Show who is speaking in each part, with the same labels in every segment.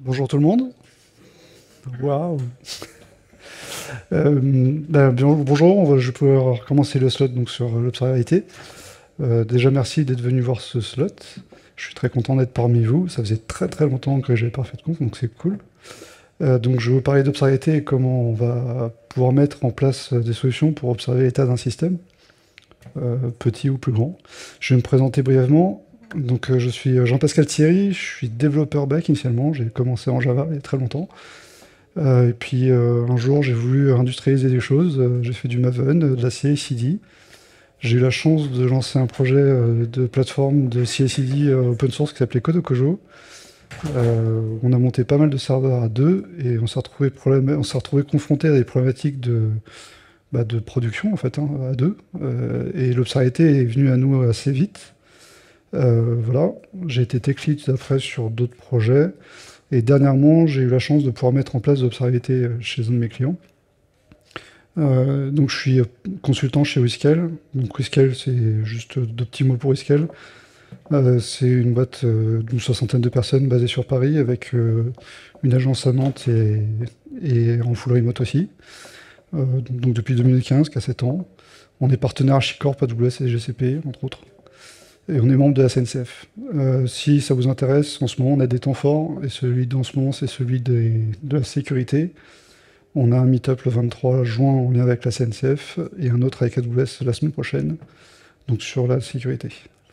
Speaker 1: Bonjour tout le monde. Waouh. Bonjour, je vais pouvoir commencer le slot donc, sur l'observabilité. Déjà, merci d'être venu voir ce slot. Je suis très content d'être parmi vous. Ça faisait très très longtemps que j'avais pas fait de conf, donc c'est cool. Donc, je vais vous parler d'observabilité et comment on va pouvoir mettre en place des solutions pour observer l'état d'un système, petit ou plus grand. Je vais me présenter brièvement. Donc, je suis Jean-Pascal Thierry, je suis développeur back initialement. J'ai commencé en Java il y a très longtemps. Et puis un jour, j'ai voulu industrialiser des choses. J'ai fait du Maven, de la CI/CD. J'ai eu la chance de lancer un projet de plateforme de CI/CD open source qui s'appelait Kodokojo. On a monté pas mal de serveurs à deux et on s'est retrouvé confronté à des problématiques de production en fait, hein, à deux. Et l'obscurité est venue à nous assez vite. Voilà, j'ai été tech lead après sur d'autres projets. Et dernièrement, j'ai eu la chance de pouvoir mettre en place l'observabilité chez un de mes clients. Donc je suis consultant chez Whiskel. Donc Whiskel, c'est juste deux petits mots pour Whiskel. C'est une boîte d'une soixantaine de personnes basée sur Paris avec une agence à Nantes et en full remote aussi. Donc depuis 2015, qui a 7 ans. On est partenaire Archicorp, AWS et GCP, entre autres. Et on est membre de la SNCF. Si ça vous intéresse, en ce moment, on a des temps forts, et celui d'en ce moment, c'est celui de la sécurité. On a un meet-up le 23 juin en lien avec la SNCF, et un autre avec AWS la semaine prochaine, donc sur la sécurité.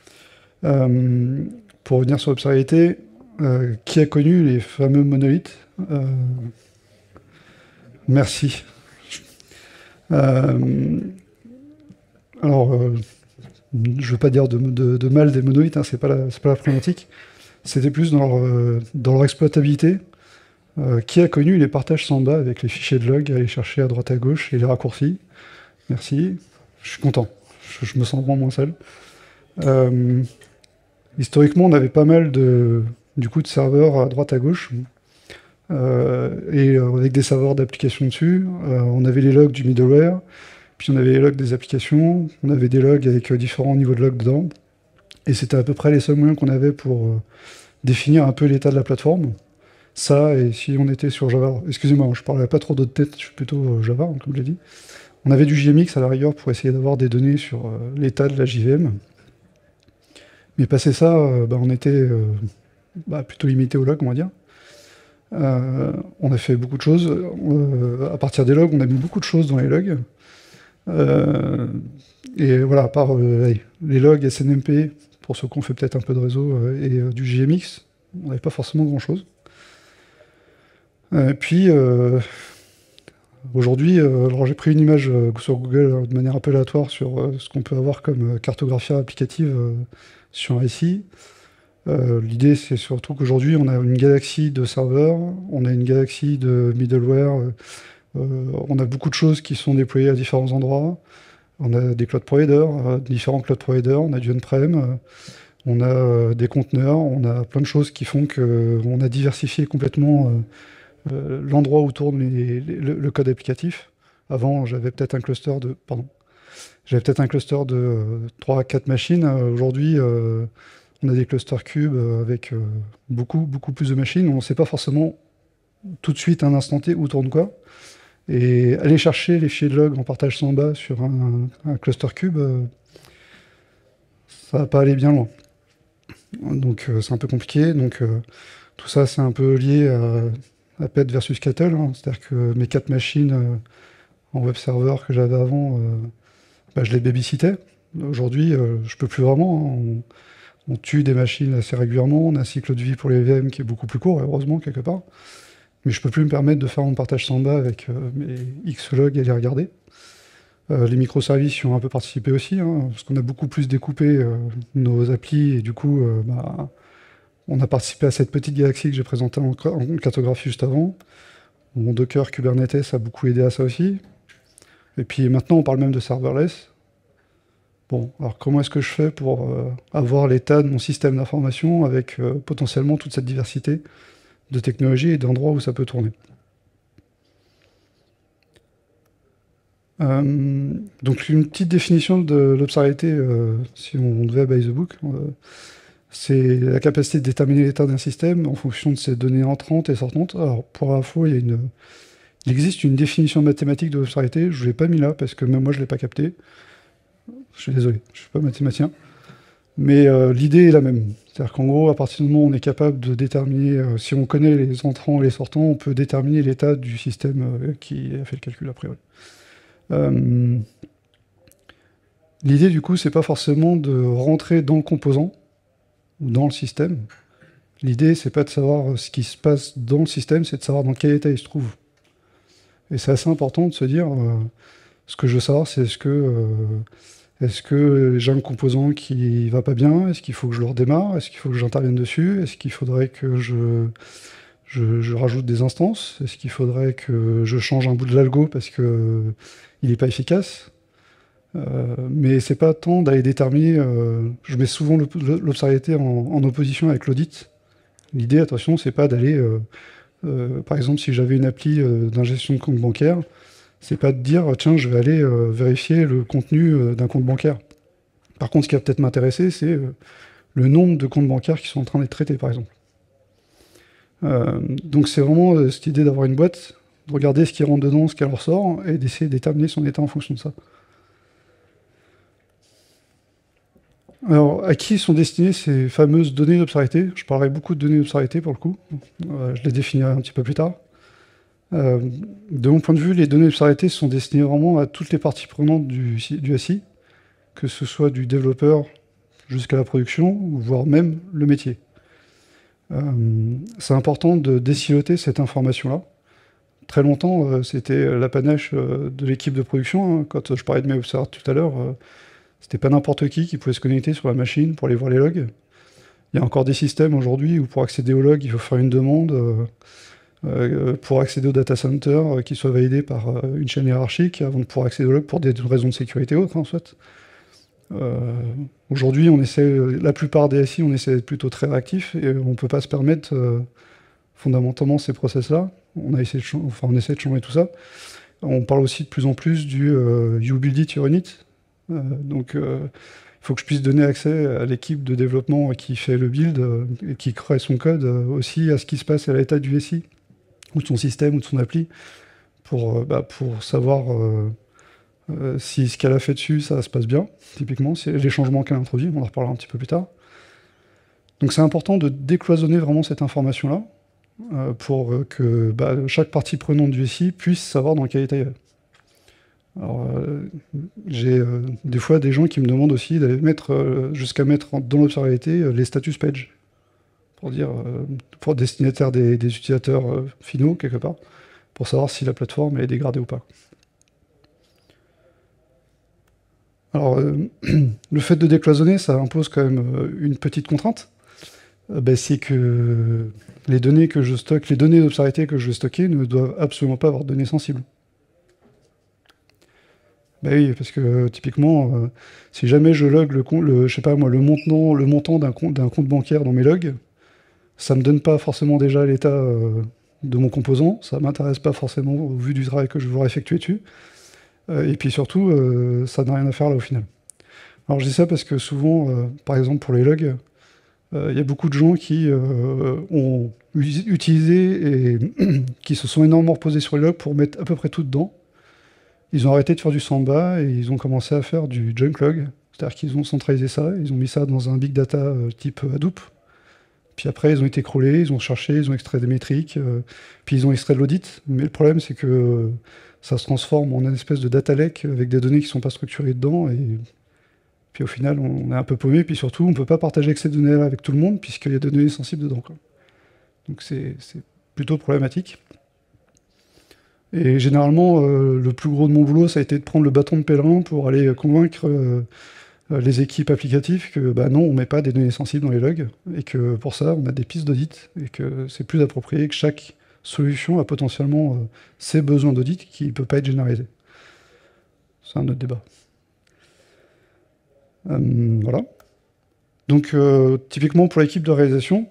Speaker 1: Pour revenir sur l'observabilité, qui a connu les fameux monolithes Merci. Alors, je ne veux pas dire de mal des monolithes, hein, c'est pas la problématique. C'était plus dans leur exploitabilité. Qui a connu les partages Samba avec les fichiers de log à aller chercher à droite à gauche et les raccourcis? Merci, je suis content, je me sens vraiment moins seul. Historiquement, on avait pas mal de serveurs à droite à gauche, avec des serveurs d'applications dessus. On avait les logs du middleware, puis on avait les logs des applications, on avait des logs avec différents niveaux de logs dedans, et c'était à peu près les seuls moyens qu'on avait pour définir un peu l'état de la plateforme. Ça, et si on était sur Java, excusez-moi, je ne parlerai pas trop d'autres têtes, je suis plutôt Java, hein, comme je l'ai dit. On avait du JMX à la rigueur pour essayer d'avoir des données sur l'état de la JVM. Mais passé ça, on était plutôt limité aux logs, on va dire. On a fait beaucoup de choses. À partir des logs, on a mis beaucoup de choses dans les logs. Et voilà, à part les logs SNMP, pour ceux qui ont fait peut-être un peu de réseau, et du JMX, on n'avait pas forcément grand-chose. Puis, aujourd'hui, alors j'ai pris une image sur Google de manière un peu aléatoire sur ce qu'on peut avoir comme cartographie applicative sur un SI. L'idée, c'est surtout qu'aujourd'hui, on a une galaxie de serveurs, on a une galaxie de middleware, on a beaucoup de choses qui sont déployées à différents endroits. On a des cloud providers, différents cloud providers, on a du on-prem, on a des conteneurs, on a plein de choses qui font qu'on a diversifié complètement l'endroit où tourne le code applicatif. Avant, j'avais peut-être un cluster de... Pardon. J'avais peut-être un cluster de 3 à 4 machines. Aujourd'hui, on a des clusters cubes avec beaucoup plus de machines. On ne sait pas forcément tout de suite, à un instant T, où tourne quoi. Et aller chercher les fichiers de log en partage sans bas sur un cluster cube, ça va pas aller bien loin. Donc c'est un peu compliqué. Donc tout ça, c'est un peu lié à Pet versus Cattle, hein. C'est-à-dire que mes 4 machines en web server que j'avais avant, je les babysitais. Aujourd'hui, je peux plus vraiment, hein. On tue des machines assez régulièrement, on a un cycle de vie pour les VM qui est beaucoup plus court, heureusement, quelque part. Mais je peux plus me permettre de faire mon partage Samba avec mes X logs et les regarder. Les microservices y ont un peu participé aussi, hein, parce qu'on a beaucoup plus découpé nos applis, et du coup, on a participé à cette petite galaxie que j'ai présentée en cartographie juste avant. Mon Docker Kubernetes a beaucoup aidé à ça aussi. Et puis maintenant, on parle même de serverless. Bon, alors comment est-ce que je fais pour avoir l'état de mon système d'information avec potentiellement toute cette diversité de technologies et d'endroits où ça peut tourner? Donc une petite définition de l'observabilité, si on devait by the book. c'est la capacité de déterminer l'état d'un système en fonction de ses données entrantes et sortantes. Alors, pour info, il existe une définition mathématique de l'obscurité, je ne l'ai pas mis là, parce que même moi, je ne l'ai pas capté. Je suis désolé, je ne suis pas mathématicien. Mais l'idée est la même. C'est-à-dire qu'en gros, à partir du moment où on est capable de déterminer, si on connaît les entrants et les sortants, on peut déterminer l'état du système qui a fait le calcul a priori. L'idée, du coup, c'est pas forcément de rentrer dans le composant ou dans le système. L'idée, c'est pas de savoir ce qui se passe dans le système, c'est de savoir dans quel état il se trouve. Et c'est assez important de se dire, ce que je veux savoir, c'est est-ce que j'ai un composant qui va pas bien? Est-ce qu'il faut que je le redémarre? Est-ce qu'il faut que j'intervienne dessus? Est-ce qu'il faudrait que je rajoute des instances? Est-ce qu'il faudrait que je change un bout de l'algo parce que il n'est pas efficace? Mais c'est pas tant d'aller déterminer. Je mets souvent l'obscurité en opposition avec l'audit. L'idée, attention, c'est pas d'aller. Par exemple, si j'avais une appli d'ingestion de compte bancaire, c'est pas de dire tiens, je vais aller vérifier le contenu d'un compte bancaire. Par contre, ce qui va peut-être m'intéresser, c'est le nombre de comptes bancaires qui sont en train d'être traités, par exemple. Donc c'est vraiment cette idée d'avoir une boîte, de regarder ce qui rentre dedans, ce qui en ressort, et d'essayer de déterminer son état en fonction de ça. Alors, à qui sont destinées ces fameuses données d'obscurité? Je parlerai beaucoup de données d'obscurité pour le coup. Je les définirai un petit peu plus tard. De mon point de vue, les données d'obscurité sont destinées vraiment à toutes les parties prenantes du SI, que ce soit du développeur jusqu'à la production, voire même le métier. C'est important de désiloter cette information-là. Très longtemps, c'était l'apanage de l'équipe de production. Hein. Quand je parlais de mes observateurs tout à l'heure, c'était pas n'importe qui pouvait se connecter sur la machine pour aller voir les logs. Il y a encore des systèmes aujourd'hui où pour accéder aux logs, il faut faire une demande pour accéder au data center qui soit validé par une chaîne hiérarchique avant de pouvoir accéder aux logs pour des raisons de sécurité autres, en fait. Aujourd'hui, on essaie, la plupart des SI, on essaie d'être plutôt très réactif et on ne peut pas se permettre fondamentalement ces process-là. On essaie de changer tout ça. On parle aussi de plus en plus du you build it, you run it. Donc, il faut que je puisse donner accès à l'équipe de développement qui fait le build et qui crée son code aussi à ce qui se passe à l'état du SI, ou de son système, ou de son appli, pour savoir si ce qu'elle a fait dessus, ça se passe bien, typiquement, si les changements qu'elle a introduits, on en reparlera un petit peu plus tard. Donc c'est important de décloisonner vraiment cette information-là, pour que chaque partie prenante du SI puisse savoir dans quel état il est. Alors, j'ai des fois des gens qui me demandent aussi d'aller jusqu'à mettre dans l'observabilité les status page, pour dire, pour destinataire des utilisateurs finaux, quelque part, pour savoir si la plateforme est dégradée ou pas. Alors, le fait de décloisonner, ça impose quand même une petite contrainte. C'est que les données que je stocke, les données d'observabilité que je vais stocker ne doivent absolument pas avoir de données sensibles. Oui, parce que typiquement, si jamais je log je sais pas moi, le montant d'un compte bancaire dans mes logs, ça me donne pas forcément déjà l'état de mon composant, ça m'intéresse pas forcément au vu du travail que je voudrais effectuer dessus, et puis surtout, ça n'a rien à faire là au final. Alors je dis ça parce que souvent, par exemple pour les logs, il y a beaucoup de gens qui ont utilisé et qui se sont énormément reposés sur les logs pour mettre à peu près tout dedans. Ils ont arrêté de faire du Samba et ils ont commencé à faire du junk log. C'est-à-dire qu'ils ont centralisé ça, ils ont mis ça dans un big data type Hadoop. Puis après, ils ont été crawlés, ils ont cherché, ils ont extrait des métriques, puis ils ont extrait de l'audit. Mais le problème, c'est que ça se transforme en une espèce de data lake avec des données qui ne sont pas structurées dedans. Et puis au final, on est un peu paumé. Puis surtout, on ne peut pas partager ces données-là avec tout le monde puisqu'il y a des données sensibles dedans, quoi. Donc c'est plutôt problématique. Et généralement, le plus gros de mon boulot, ça a été de prendre le bâton de pèlerin pour aller convaincre les équipes applicatives que non, on ne met pas des données sensibles dans les logs, et que pour ça, on a des pistes d'audit, et que c'est plus approprié, que chaque solution a potentiellement ses besoins d'audit qui ne peuvent pas être généralisés. C'est un autre débat. Voilà. Donc, typiquement pour l'équipe de réalisation,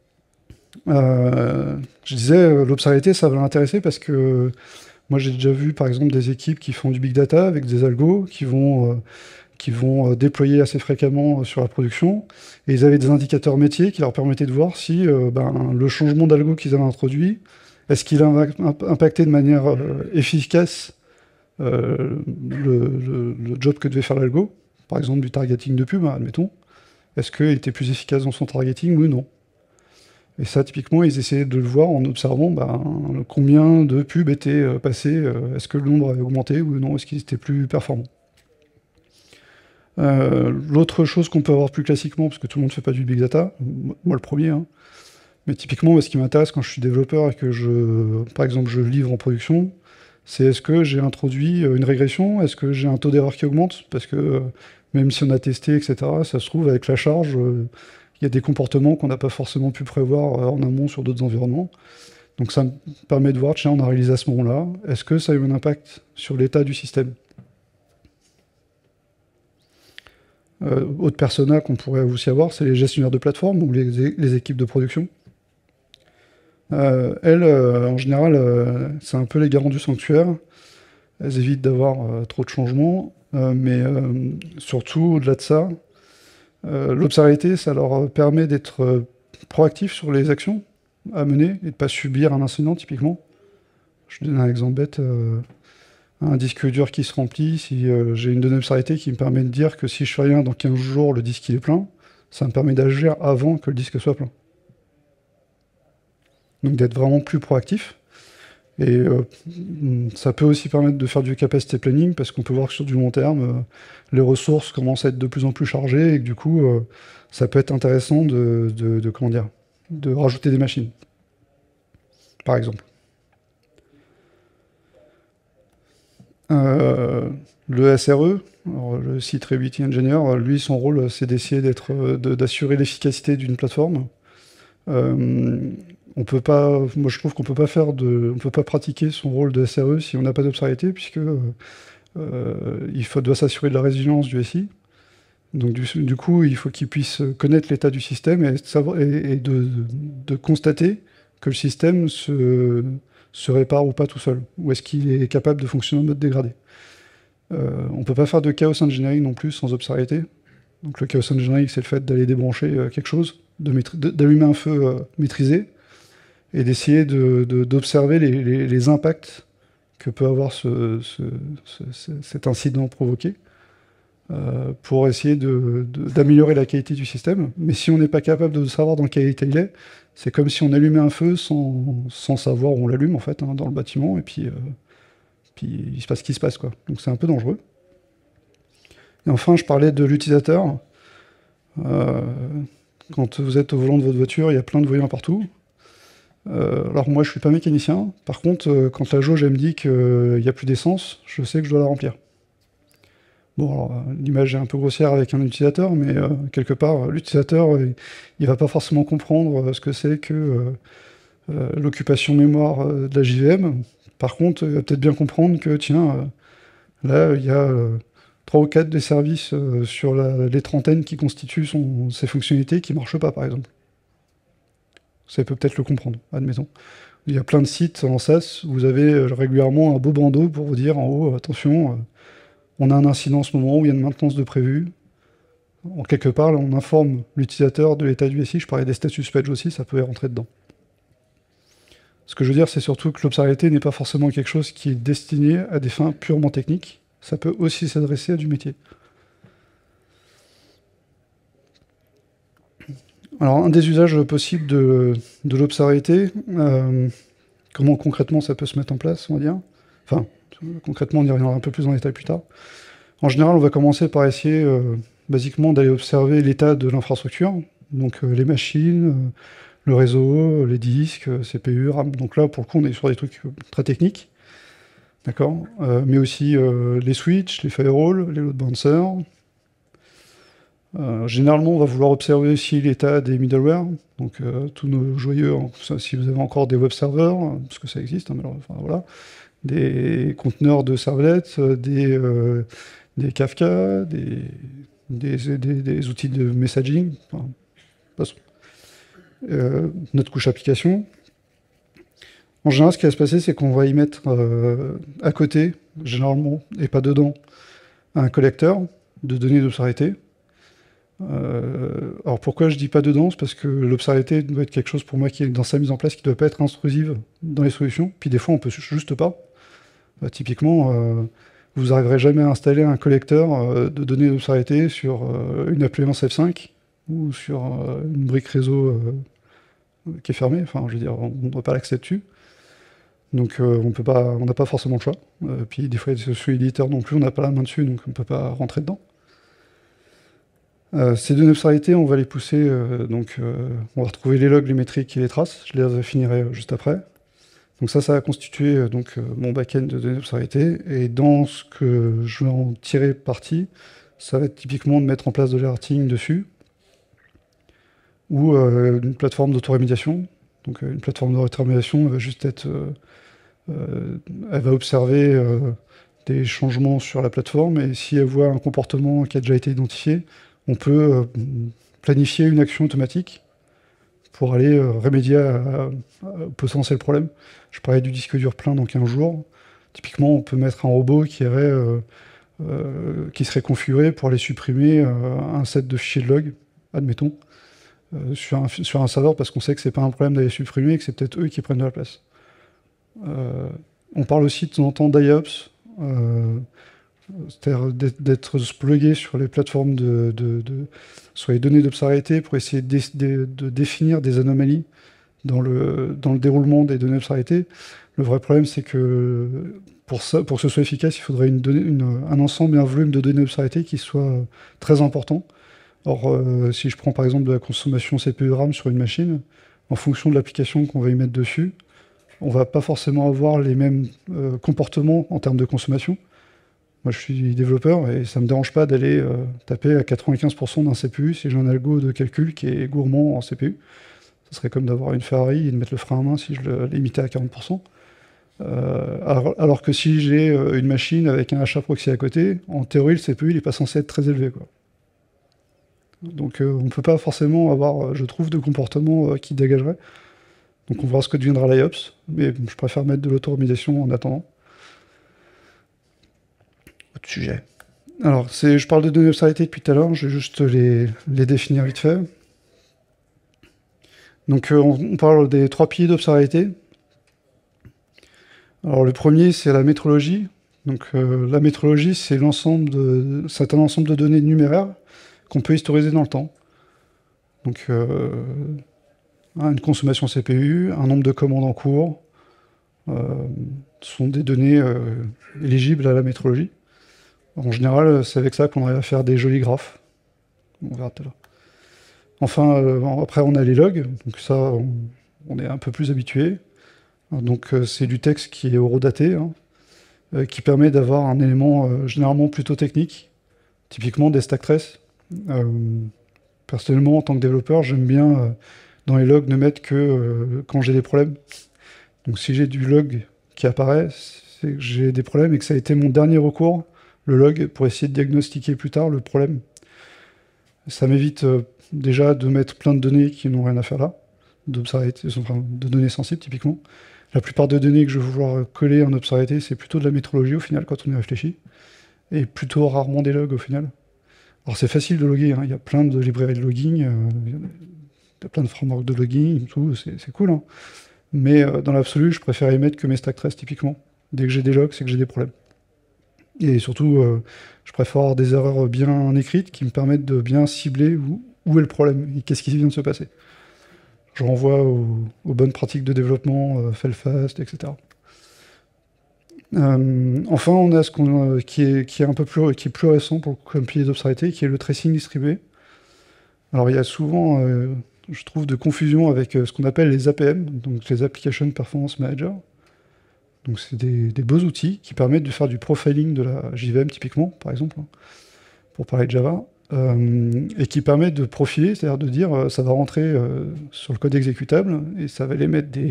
Speaker 1: je disais, l'obscurité, ça va l'intéresser parce que moi, j'ai déjà vu, par exemple, des équipes qui font du big data avec des algos, qui vont qu'ils vont déployer assez fréquemment sur la production. Et ils avaient des indicateurs métiers qui leur permettaient de voir si le changement d'algo qu'ils avaient introduit, est-ce qu'il a impacté de manière efficace le job que devait faire l'algo, par exemple du targeting de pub, admettons. Est-ce qu'il était plus efficace dans son targeting ou non? Et ça, typiquement, ils essayaient de le voir en observant combien de pubs étaient passées, est-ce que le nombre avait augmenté ou non, est-ce qu'ils étaient plus performants. L'autre chose qu'on peut avoir plus classiquement, parce que tout le monde ne fait pas du big data, moi le premier, hein, mais typiquement, ce qui m'intéresse quand je suis développeur et que par exemple, je livre en production, c'est est-ce que j'ai introduit une régression? Est-ce que j'ai un taux d'erreur qui augmente? Parce que même si on a testé, etc., ça se trouve, avec la charge, il y a des comportements qu'on n'a pas forcément pu prévoir en amont sur d'autres environnements. Donc ça me permet de voir, tiens, on a réalisé à ce moment-là, est-ce que ça a eu un impact sur l'état du système? Autre persona qu'on pourrait aussi avoir, c'est les gestionnaires de plateforme ou les équipes de production. Elles, en général, c'est un peu les garants du sanctuaire. Elles évitent d'avoir trop de changements, mais surtout, au-delà de ça, l'observabilité, ça leur permet d'être proactifs sur les actions à mener et de ne pas subir un incident, typiquement. Je donne un exemple bête. Un disque dur qui se remplit, si j'ai une donnée observabilité qui me permet de dire que si je fais rien, dans 15 jours, le disque il est plein, ça me permet d'agir avant que le disque soit plein. Donc d'être vraiment plus proactif. Et ça peut aussi permettre de faire du capacity planning, parce qu'on peut voir que sur du long terme, les ressources commencent à être de plus en plus chargées, et que du coup, ça peut être intéressant comment dire, de rajouter des machines, par exemple. Le SRE, alors le Site Reliability Engineer, lui, son rôle, c'est d'essayer d'assurer l'efficacité d'une plateforme. On peut pas, moi je trouve qu'on peut pas on peut pas pratiquer son rôle de SRE si on n'a pas d'observabilité, puisque doit s'assurer de la résilience du SI. Donc du coup, il faut qu'il puisse connaître l'état du système et de constater que le système se répare ou pas tout seul, ou est-ce qu'il est capable de fonctionner en mode dégradé. On peut pas faire de chaos engineering non plus sans observabilité. Donc le chaos engineering, c'est le fait d'aller débrancher quelque chose, d'allumer un feu maîtrisé, et d'essayer d'observer les impacts que peut avoir cet incident provoqué, pour essayer d'améliorer la qualité du système. Mais si on n'est pas capable de savoir dans quel état il est, c'est comme si on allumait un feu sans savoir où on l'allume, en fait, hein, dans le bâtiment, et puis il se passe ce qui se passe, quoi. Donc c'est un peu dangereux. Et enfin, je parlais de l'utilisateur. Quand vous êtes au volant de votre voiture, il y a plein de voyants partout. Alors moi, je suis pas mécanicien. Par contre, quand la jauge elle me dit qu'il n'y a plus d'essence, je sais que je dois la remplir. Bon, alors, l'image est un peu grossière avec un utilisateur, mais quelque part, l'utilisateur, il va pas forcément comprendre ce que c'est que l'occupation mémoire de la JVM. Par contre, il va peut-être bien comprendre que, tiens, là, il y a 3 ou 4 des services sur les trentaines qui constituent ses fonctionnalités qui ne marchent pas, par exemple. Ça peut peut-être le comprendre, admettons. Il y a plein de sites en SaaS où vous avez régulièrement un beau bandeau pour vous dire en haut, attention, on a un incident en ce moment où il y a une maintenance de prévu. En quelque part, là, on informe l'utilisateur de l'état du SI. Je parlais des status page aussi, ça peut y rentrer dedans. Ce que je veux dire, c'est surtout que l'observabilité n'est pas forcément quelque chose qui est destiné à des fins purement techniques. Ça peut aussi s'adresser à du métier. Alors, un des usages possibles de l'observabilité, comment concrètement ça peut se mettre en place, on va dire. Enfin, concrètement, on y reviendra un peu plus en détail plus tard. En général, on va commencer par essayer, basiquement, d'aller observer l'état de l'infrastructure, donc les machines, le réseau, les disques, CPU, RAM. Donc là, pour le coup, on est sur des trucs très techniques, d'accord, mais aussi les switches, les firewalls, les load balancers. Généralement, on va vouloir observer aussi l'état des middleware, donc tous nos joyeux, si vous avez encore des web servers, parce que ça existe, hein, enfin, voilà, des conteneurs de servlettes, des Kafka, des outils de messaging, enfin, notre couche application. En général, ce qui va se passer, c'est qu'on va y mettre à côté, généralement, et pas dedans, un collecteur. de données d'obscurité. Alors pourquoi je dis pas de danse? Parce que l'obscurité doit être quelque chose pour moi qui est dans sa mise en place, qui doit pas être intrusive dans les solutions. Puis des fois, on peut juste pas. Typiquement, vous n'arriverez jamais à installer un collecteur de données d'obscurité sur une appliance F5 ou sur une brique réseau qui est fermée. Enfin, je veux dire, on ne doit pas l'accès dessus. Donc on n'a pas forcément le choix. Puis des fois, sur l'éditeur non plus, on n'a pas la main dessus, donc on ne peut pas rentrer dedans. Ces données d'obscurité, on va les pousser, on va retrouver les logs, les métriques et les traces. Je les finirai juste après. Donc ça va constituer mon back-end de données d'obscurité. Et dans ce que je vais en tirer parti, ça va être typiquement de mettre en place de l'alerting dessus, ou une plateforme d'autorémédiation. Donc une plateforme d'autorémédiation, elle va juste être... elle va observer des changements sur la plateforme, et si elle voit un comportement qui a déjà été identifié, on peut planifier une action automatique pour aller remédier au potentiel problème. Je parlais du disque dur plein dans 15 jours. Typiquement, on peut mettre un robot qui serait configuré pour aller supprimer un set de fichiers de log, admettons, sur un serveur, parce qu'on sait que c'est pas un problème d'aller supprimer et que c'est peut-être eux qui prennent de la place. On parle aussi de temps en temps d'IOPS, c'est-à-dire d'être plugué sur les plateformes sur les données d'obscurité pour essayer de définir des anomalies dans le déroulement des données d'obscurité. Le vrai problème, c'est que pour que ce soit efficace, il faudrait un ensemble et un volume de données d'obscurité qui soit très important. Or, si je prends par exemple de la consommation CPU RAM sur une machine, en fonction de l'application qu'on va y mettre dessus, on va pas forcément avoir les mêmes comportements en termes de consommation. Moi, je suis développeur et ça me dérange pas d'aller taper à 95% d'un CPU si j'ai un algo de calcul qui est gourmand en CPU. Ce serait comme d'avoir une Ferrari et de mettre le frein à main si je le limitais à 40%. Alors que si j'ai une machine avec un HA proxy à côté, en théorie, le CPU, il n'est pas censé être très élevé, quoi. Donc on ne peut pas forcément avoir, je trouve, de comportement qui dégagerait. Donc on verra ce que deviendra l'IOPS, mais je préfère mettre de l'autoremédiation en attendant. Autre sujet. Alors, je parle de données d'obscurité depuis tout à l'heure, je vais juste les définir vite fait. Donc on parle des 3 piliers d'obscurité. Alors le premier, c'est la métrologie. Donc la métrologie, c'est un ensemble de données numéraires qu'on peut historiser dans le temps. Donc une consommation CPU, un nombre de commandes en cours, sont des données éligibles à la métrologie. En général, c'est avec ça qu'on arrive à faire des jolis graphes. On verra tout à l'heure. Enfin, après, on a les logs. Donc ça, on est un peu plus habitué. Donc c'est du texte qui est horodaté, qui permet d'avoir un élément généralement plutôt technique, typiquement des stack traces. Personnellement, en tant que développeur, j'aime bien dans les logs ne mettre que quand j'ai des problèmes. Donc si j'ai du log qui apparaît, c'est que j'ai des problèmes et que ça a été mon dernier recours, le log, pour essayer de diagnostiquer plus tard le problème. Ça m'évite déjà de mettre plein de données qui n'ont rien à faire là, de données sensibles typiquement. La plupart des données que je vais vouloir coller en obscurité, c'est plutôt de la métrologie au final quand on y réfléchit, et plutôt rarement des logs au final. Alors c'est facile de loguer, il y a plein de librairies de logging, il y a plein de frameworks de logging, tout, c'est cool. Mais dans l'absolu, je préfère y mettre que mes stack traces typiquement. Dès que j'ai des logs, c'est que j'ai des problèmes. Et surtout, je préfère avoir des erreurs bien écrites qui me permettent de bien cibler où est le problème et qu'est-ce qui vient de se passer. Je renvoie aux bonnes pratiques de développement, fail-fast, etc. Enfin, on a ce qui est plus récent comme pilier d'obscurité, qui est le tracing distribué. Alors, il y a souvent, je trouve, de confusion avec ce qu'on appelle les APM, donc les Application Performance Manager. Donc, c'est des beaux outils qui permettent de faire du profiling de la JVM, typiquement, par exemple, pour parler de Java, et qui permettent de profiler, c'est-à-dire de dire ça va rentrer sur le code exécutable et ça va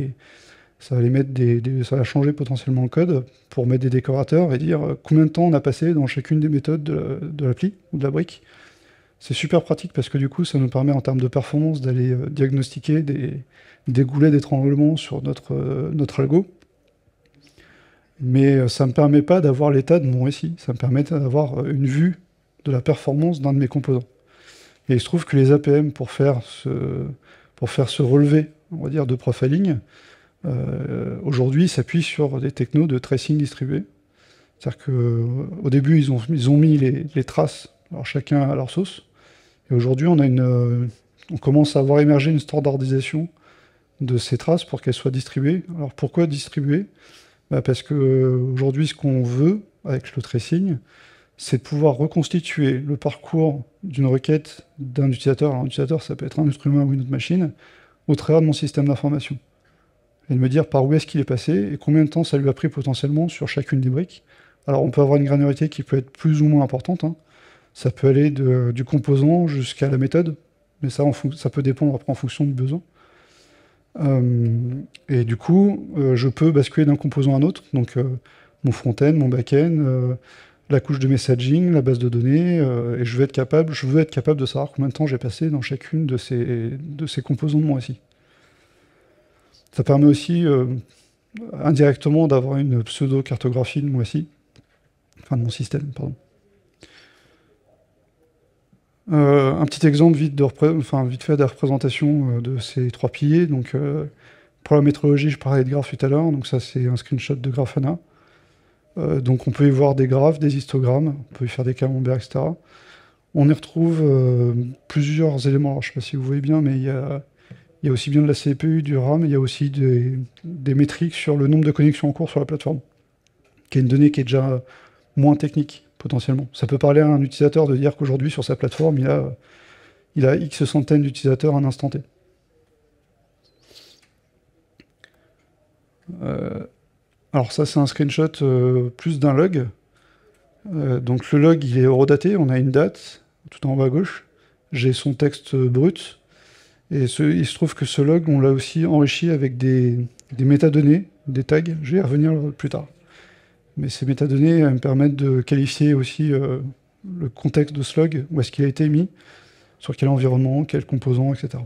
Speaker 1: ça va changer potentiellement le code pour mettre des décorateurs et dire combien de temps on a passé dans chacune des méthodes de l'appli ou de la brique. C'est super pratique parce que du coup, ça nous permet en termes de performance d'aller diagnostiquer des goulets d'étranglement sur notre algo. Mais ça ne me permet pas d'avoir l'état de mon récit. Ça me permet d'avoir une vue de la performance d'un de mes composants. Et il se trouve que les APM, pour faire ce relevé, on va dire, de profiling, aujourd'hui s'appuient sur des technos de tracing distribué. C'est-à-dire qu'au début, ils ont mis les traces, alors chacun à leur sauce. Et aujourd'hui, on commence à avoir émergé une standardisation de ces traces pour qu'elles soient distribuées. Alors pourquoi distribuées? Parce qu'aujourd'hui, ce qu'on veut avec le tracing, c'est de pouvoir reconstituer le parcours d'une requête d'un utilisateur. Alors un utilisateur, ça peut être un être humain ou une autre machine, au travers de mon système d'information. Et de me dire par où est-ce qu'il est passé et combien de temps ça lui a pris potentiellement sur chacune des briques. Alors on peut avoir une granularité qui peut être plus ou moins importante, hein. Ça peut aller du composant jusqu'à la méthode, mais ça peut dépendre après en fonction du besoin. Et du coup, je peux basculer d'un composant à un autre, donc mon front-end, mon back-end, la couche de messaging, la base de données, et je veux être capable de savoir combien de temps j'ai passé dans chacune de ces composants de mon SI. Ça permet aussi indirectement d'avoir une pseudo-cartographie de mon SI, enfin de mon système, pardon. Un petit exemple vite fait de représentation de ces trois piliers. Donc, pour la métrologie, je parlais de graphes tout à l'heure. Donc ça, c'est un screenshot de Grafana. Donc on peut y voir des graphes, des histogrammes, on peut y faire des camemberts, etc. On y retrouve plusieurs éléments. Alors, je ne sais pas si vous voyez bien, mais il y a aussi bien de la CPU, du RAM, il y a aussi des métriques sur le nombre de connexions en cours sur la plateforme, qui est une donnée qui est déjà moins technique, potentiellement. Ça peut parler à un utilisateur de dire qu'aujourd'hui, sur sa plateforme, il a X centaines d'utilisateurs à un instant T. Alors ça, c'est un screenshot plus d'un log. Donc le log, il est horodaté, on a une date, tout en haut à gauche. J'ai son texte brut. Et il se trouve que ce log, on l'a aussi enrichi avec des métadonnées, des tags. Je vais y revenir plus tard. Mais ces métadonnées me permettent de qualifier aussi le contexte de ce log, où est-ce qu'il a été mis, sur quel environnement, quel composant, etc.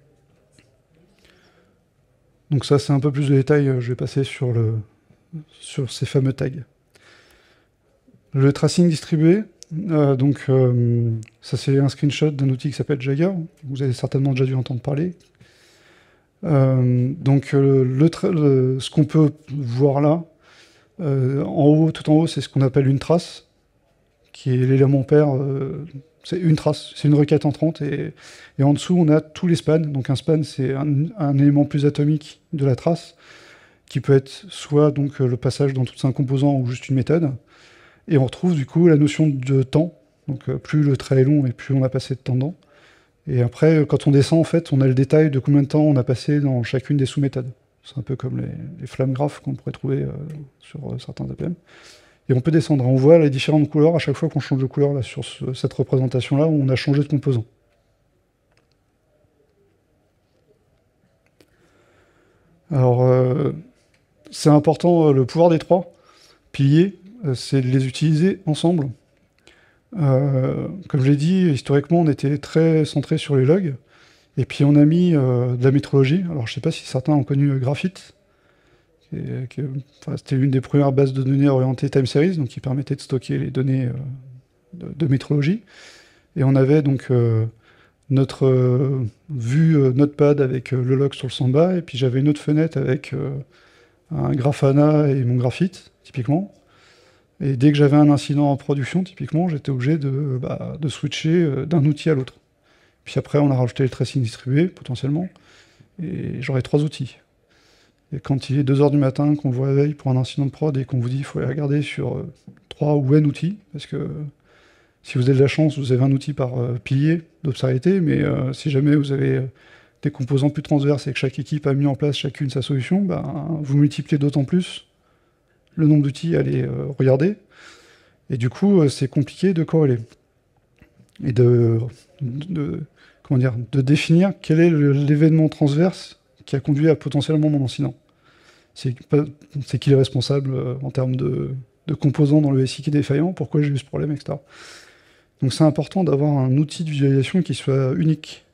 Speaker 1: Donc ça, c'est un peu plus de détails. Je vais passer sur ces fameux tags. Le tracing distribué, ça c'est un screenshot d'un outil qui s'appelle Jagger. Vous avez certainement déjà dû entendre parler. Ce qu'on peut voir là, tout en haut, c'est ce qu'on appelle une trace, qui est l'élément pair. C'est une trace, c'est une requête entrante, et en dessous, on a tous les spans. Donc un span, c'est un élément plus atomique de la trace, qui peut être soit donc le passage dans tout un composant ou juste une méthode. Et on retrouve du coup la notion de temps. Donc plus le trait est long et plus on a passé de temps dedans. Et après, quand on descend, en fait, on a le détail de combien de temps on a passé dans chacune des sous-méthodes. C'est un peu comme les flammes graphes qu'on pourrait trouver sur certains APM. Et on peut descendre. On voit les différentes couleurs à chaque fois qu'on change de couleur là, sur cette représentation-là, où on a changé de composant. Alors, c'est important, le pouvoir des trois piliers, c'est de les utiliser ensemble. Comme je l'ai dit, historiquement, on était très centré sur les logs. Et puis on a mis de la métrologie. Alors je ne sais pas si certains ont connu Graphite. C'était l'une des premières bases de données orientées time series, donc qui permettait de stocker les données de métrologie. Et on avait donc notre vue Notepad avec le log sur le Samba, et puis j'avais une autre fenêtre avec un Grafana et mon Graphite, typiquement. Et dès que j'avais un incident en production, typiquement, j'étais obligé de switcher d'un outil à l'autre. Puis après, on a rajouté le tracing distribué, potentiellement, et j'aurais 3 outils. Et quand il est 2h du matin, qu'on vous réveille pour un incident de prod et qu'on vous dit qu'il faut aller regarder sur 3 ou n outils, parce que si vous avez de la chance, vous avez un outil par pilier d'obscurité, mais si jamais vous avez des composants plus transverses et que chaque équipe a mis en place chacune sa solution, vous multipliez d'autant plus le nombre d'outils à aller regarder, et du coup, c'est compliqué de corréler. Et de définir quel est l'événement transverse qui a conduit à potentiellement mon incident. C'est qui est responsable en termes de composants dans le SI qui est défaillant, pourquoi j'ai eu ce problème, etc. Donc c'est important d'avoir un outil de visualisation qui soit unique,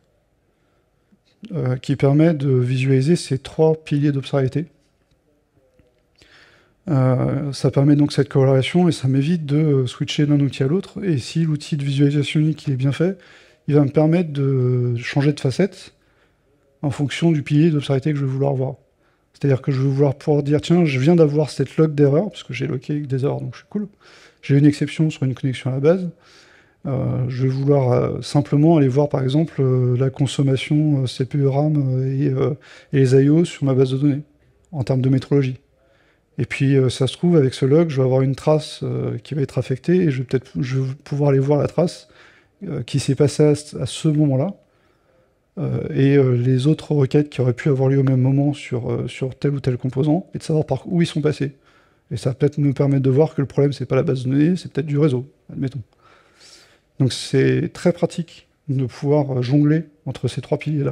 Speaker 1: qui permet de visualiser ces 3 piliers d'obscurité. Ça permet donc cette corrélation et ça m'évite de switcher d'un outil à l'autre. Et si l'outil de visualisation unique il est bien fait, il va me permettre de changer de facette en fonction du pilier d'obscurité que je vais vouloir voir. C'est-à-dire que je vais vouloir pouvoir dire, tiens, je viens d'avoir cette log d'erreur, parce que j'ai loqué avec des erreurs, donc je suis cool. J'ai une exception sur une connexion à la base. Je vais vouloir simplement aller voir, par exemple, la consommation CPU, RAM et les IO sur ma base de données, en termes de métrologie. Et puis, ça se trouve, avec ce log, je vais avoir une trace qui va être affectée, et je vais pouvoir aller voir la trace qui s'est passée à ce moment-là, et les autres requêtes qui auraient pu avoir lieu au même moment sur tel ou tel composant, et de savoir par où ils sont passés. Et ça va peut-être nous permettre de voir que le problème, c'est pas la base de données, c'est peut-être du réseau, admettons. Donc c'est très pratique de pouvoir jongler entre ces trois piliers-là.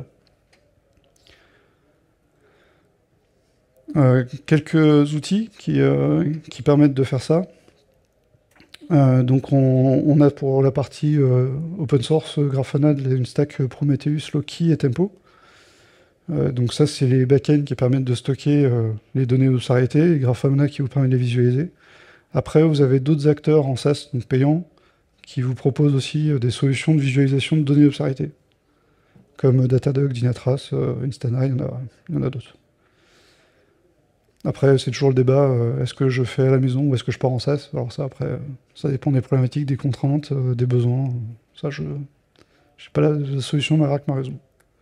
Speaker 1: Quelques outils qui permettent de faire ça. Donc on a pour la partie open source Grafana une stack Prometheus, Loki et Tempo. Donc ça, c'est les backends qui permettent de stocker les données d'obscurité, et Grafana qui vous permet de les visualiser. Après, vous avez d'autres acteurs en SaaS, donc payants, qui vous proposent aussi des solutions de visualisation de données d'obscurité, comme Datadog, Dynatrace, Instana, il y en a d'autres. Après, c'est toujours le débat, est-ce que je fais à la maison ou est-ce que je pars en SaaS? Alors ça, après, ça dépend des problématiques, des contraintes, des besoins. Ça, je n'ai pas la solution miracle, ma raison.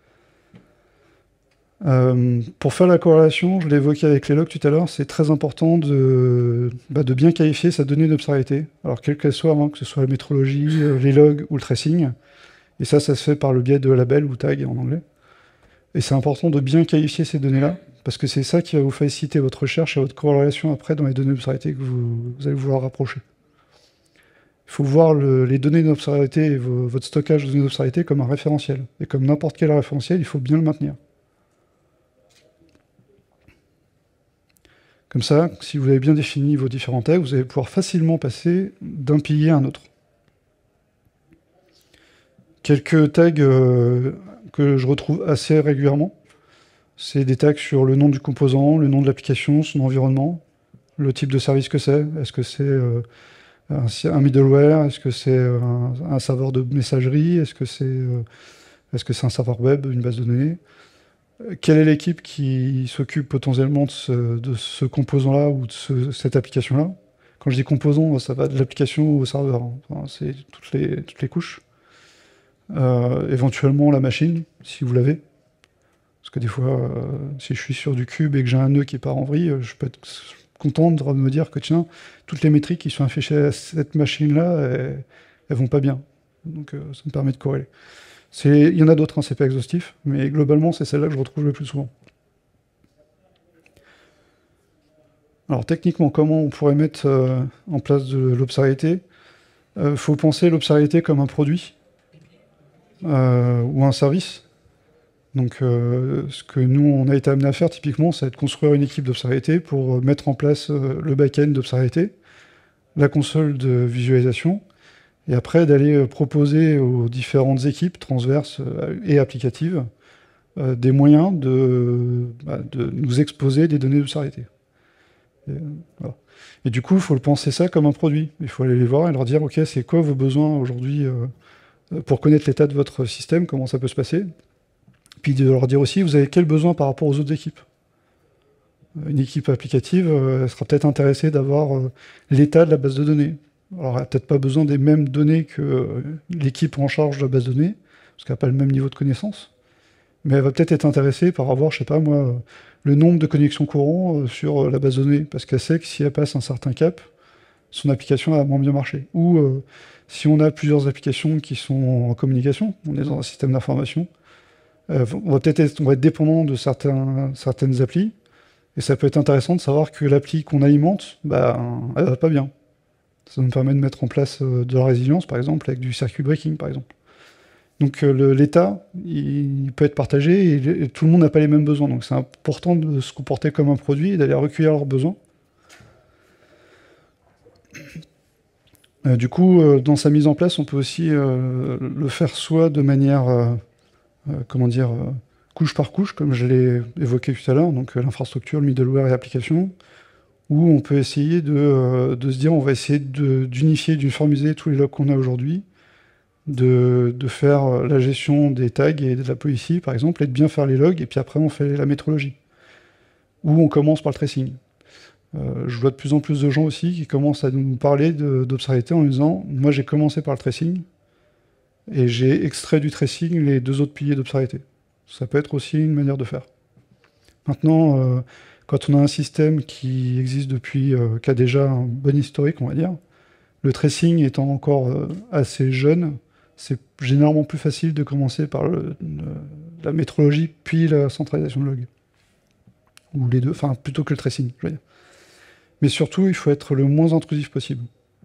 Speaker 1: Pour faire la corrélation, je l'ai évoqué avec les logs tout à l'heure, c'est très important de bien qualifier sa donnée d'obscurité. Alors, quelle qu'elle soit, hein, que ce soit la métrologie, les logs ou le tracing. Et ça se fait par le biais de labels ou tags en anglais. Et c'est important de bien qualifier ces données-là, parce que c'est ça qui va vous faciliter votre recherche et votre corrélation après dans les données d'obscurité que vous allez vouloir rapprocher. Il faut voir les données d'obscurité et votre stockage de données d'obscurité comme un référentiel. Et comme n'importe quel référentiel, il faut bien le maintenir. Comme ça, si vous avez bien défini vos différents tags, vous allez pouvoir facilement passer d'un pilier à un autre. Quelques tags que je retrouve assez régulièrement, c'est des tags sur le nom du composant, le nom de l'application, son environnement, le type de service que c'est. Est-ce que c'est un middleware? Est-ce que c'est un serveur de messagerie? Est-ce que c'est un serveur web, une base de données? Quelle est l'équipe qui s'occupe potentiellement de ce composant-là ou de cette application-là? Quand je dis composant, ça va de l'application au serveur, hein. Enfin, c'est toutes les couches. Éventuellement la machine, si vous l'avez. Parce que des fois, si je suis sur du cube et que j'ai un nœud qui part en vrille, je peux être content de me dire que tiens, toutes les métriques qui sont affichées à cette machine-là, elles vont pas bien. Donc ça me permet de corréler. Il y en a d'autres, hein, c'est pas exhaustif, mais globalement, c'est celle-là que je retrouve le plus souvent. Alors techniquement, comment on pourrait mettre en place de l'obscurité? Faut penser l'obscurité comme un produit ou un service. Donc ce que nous, on a été amené à faire typiquement, c'est de construire une équipe d'obscurité pour mettre en place le back-end d'obscurité, la console de visualisation, et après d'aller proposer aux différentes équipes transverses et applicatives des moyens de nous exposer des données d'obscurité. Voilà. Et du coup, il faut le penser ça comme un produit. Il faut aller les voir et leur dire, ok, c'est quoi vos besoins aujourd'hui pour connaître l'état de votre système, comment ça peut se passer. Puis de leur dire aussi, vous avez quel besoin par rapport aux autres équipes. Une équipe applicative elle sera peut-être intéressée d'avoir l'état de la base de données. Alors, elle n'a peut-être pas besoin des mêmes données que l'équipe en charge de la base de données, parce qu'elle n'a pas le même niveau de connaissance. Mais elle va peut-être être intéressée par avoir, je sais pas moi, le nombre de connexions courants sur la base de données, parce qu'elle sait que si elle passe un certain cap, son application va moins bien marcher. Ou si on a plusieurs applications qui sont en communication, on est dans un système d'information, on va être dépendant de certaines applis, et ça peut être intéressant de savoir que l'appli qu'on alimente, elle va pas bien. Ça nous permet de mettre en place de la résilience, par exemple, avec du circuit breaking, par exemple. Donc l'état, il peut être partagé, et tout le monde n'a pas les mêmes besoins. Donc c'est important de se comporter comme un produit et d'aller recueillir leurs besoins. Du coup, dans sa mise en place, on peut aussi le faire soit de manière, couche par couche, comme je l'ai évoqué tout à l'heure, donc l'infrastructure, le middleware et l'application, où on peut essayer de se dire, on va essayer d'unifier, d'uniformiser tous les logs qu'on a aujourd'hui, de faire la gestion des tags et de la policy, par exemple, et de bien faire les logs, et puis après on fait la métrologie. Ou on commence par le tracing. Je vois de plus en plus de gens aussi qui commencent à nous parler d'Observability en nous disant « Moi j'ai commencé par le tracing, et j'ai extrait du tracing les 2 autres piliers d'Observability. » Ça peut être aussi une manière de faire. Maintenant, quand on a un système qui existe depuis, qui a déjà un bon historique, on va dire, le tracing étant encore assez jeune, c'est généralement plus facile de commencer par la métrologie puis la centralisation de log. Ou les deux, enfin plutôt que le tracing, je veux dire. Mais surtout, il faut être le moins intrusif possible.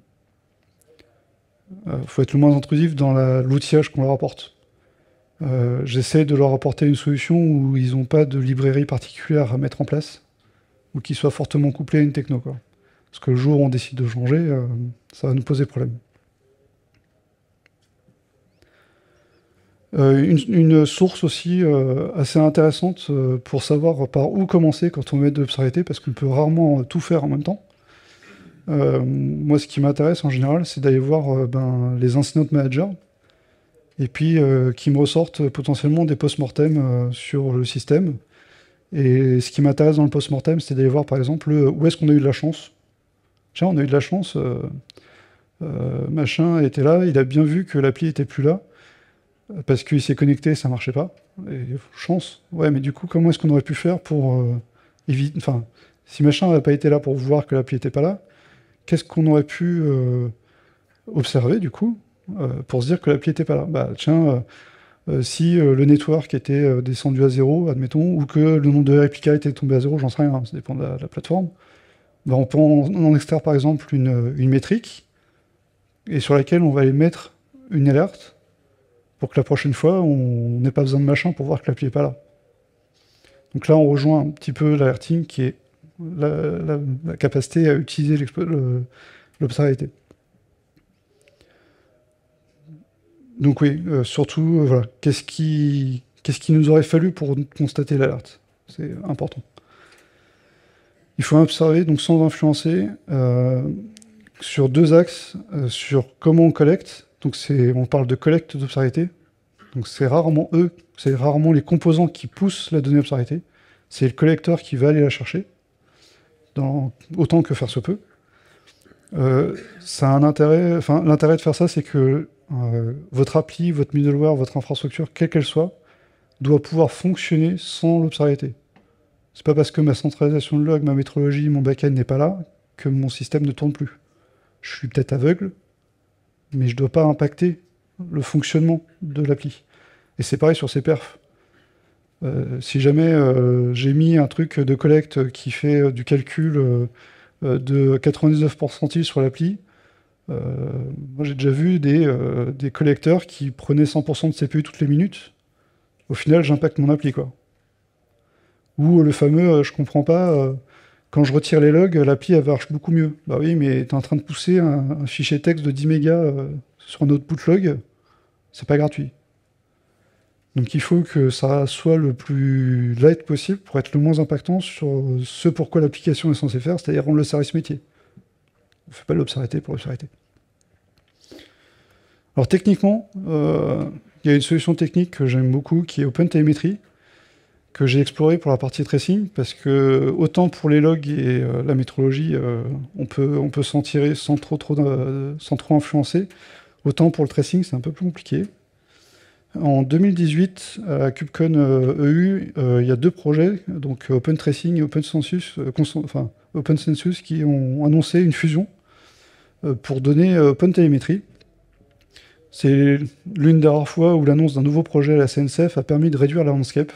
Speaker 1: Il faut être le moins intrusif dans l'outillage qu'on leur apporte. J'essaie de leur apporter une solution où ils n'ont pas de librairie particulière à mettre en place, ou qui soit fortement couplée à une techno, quoi. Parce que le jour où on décide de changer, ça va nous poser problème. Une source aussi assez intéressante pour savoir par où commencer quand on met de l'observabilité, parce qu'on peut rarement tout faire en même temps. Moi, ce qui m'intéresse en général, c'est d'aller voir les incident managers, et puis qui me ressortent potentiellement des post-mortem sur le système. Et ce qui m'intéresse dans le post-mortem, c'est d'aller voir par exemple où est-ce qu'on a eu de la chance. Tiens, on a eu de la chance, machin était là, il a bien vu que l'appli était plus là, parce qu'il s'est connecté, ça marchait pas. Et chance, ouais, mais du coup, comment est-ce qu'on aurait pu faire pour éviter... Enfin, si machin n'avait pas été là pour voir que l'appli était pas là, qu'est-ce qu'on aurait pu observer, du coup, pour se dire que l'appli était pas là? Bah, tiens, si le network était descendu à 0, admettons, ou que le nombre de réplicas était tombé à 0, j'en sais rien, hein, ça dépend de la plateforme, bah, on peut en extraire par exemple une métrique, et sur laquelle on va aller mettre une alerte, pour que la prochaine fois, on n'ait pas besoin de machin pour voir que l'appli n'est pas là. Donc là, on rejoint un petit peu l'alerting, qui est la capacité à utiliser l'observabilité. Donc oui, surtout, voilà, qu'est-ce qui nous aurait fallu pour constater l'alerte? C'est important. Il faut observer, donc sans influencer, sur 2 axes, sur comment on collecte. Donc on parle de collecte d'observabilité. Donc c'est rarement les composants qui poussent la donnée observabilité. C'est le collecteur qui va aller la chercher, autant que faire se peut. Ça a un intérêt, enfin l'intérêt de faire ça, c'est que votre appli, votre middleware, votre infrastructure, quelle qu'elle soit, doit pouvoir fonctionner sans l'observabilité. C'est pas parce que ma centralisation de log, ma métrologie, mon backend n'est pas là, que mon système ne tourne plus. Je suis peut-être aveugle, mais je ne dois pas impacter le fonctionnement de l'appli. Et c'est pareil sur ces perfs. Si jamais j'ai mis un truc de collecte qui fait du calcul de 99% sur l'appli, moi j'ai déjà vu des collecteurs qui prenaient 100% de CPU toutes les minutes. Au final, j'impacte mon appli, quoi. Ou le fameux, je comprends pas, quand je retire les logs, l'appli elle marche beaucoup mieux. Bah oui, mais tu es en train de pousser un fichier texte de 10 mégas sur un output log, c'est pas gratuit. Donc il faut que ça soit le plus light possible pour être le moins impactant sur ce pourquoi l'application est censée faire, c'est-à-dire rendre le service métier. On ne fait pas l'observabilité pour l'observabilité. Alors techniquement, il y a une solution technique que j'aime beaucoup qui est OpenTelemetry, que j'ai exploré pour la partie tracing, parce que autant pour les logs et la métrologie, on peut s'en tirer sans trop influencer, autant pour le tracing, c'est un peu plus compliqué. En 2018, à KubeCon EU, il y a 2 projets, donc OpenTracing et OpenCensus, qui ont annoncé une fusion pour donner OpenTelemetry. C'est l'une des rares fois où l'annonce d'un nouveau projet à la CNCF a permis de réduire la landscape.